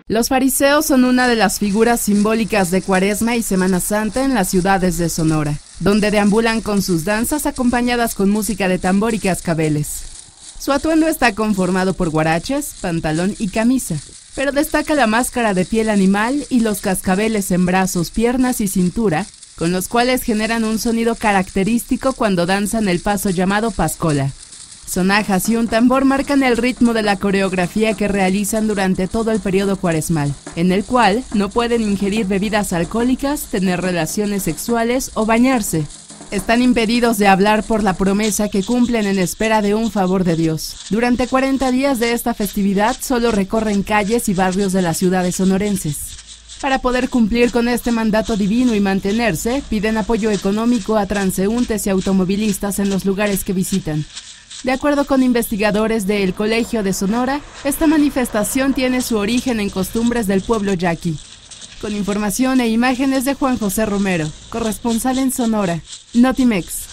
Los fariseos son una de las figuras simbólicas de Cuaresma y Semana Santa en las ciudades de Sonora, donde deambulan con sus danzas acompañadas con música de tambor y cascabeles. Su atuendo está conformado por guaraches, pantalón y camisa, pero destaca la máscara de piel animal y los cascabeles en brazos, piernas y cintura, con los cuales generan un sonido característico cuando danzan el paso llamado pascola. Sonajas y un tambor marcan el ritmo de la coreografía que realizan durante todo el periodo cuaresmal, en el cual no pueden ingerir bebidas alcohólicas, tener relaciones sexuales o bañarse. Están impedidos de hablar por la promesa que cumplen en espera de un favor de Dios. Durante 40 días de esta festividad solo recorren calles y barrios de las ciudades sonorenses. Para poder cumplir con este mandato divino y mantenerse, piden apoyo económico a transeúntes y automovilistas en los lugares que visitan. De acuerdo con investigadores del Colegio de Sonora, esta manifestación tiene su origen en costumbres del pueblo yaqui. Con información e imágenes de Juan José Romero, corresponsal en Sonora, Notimex.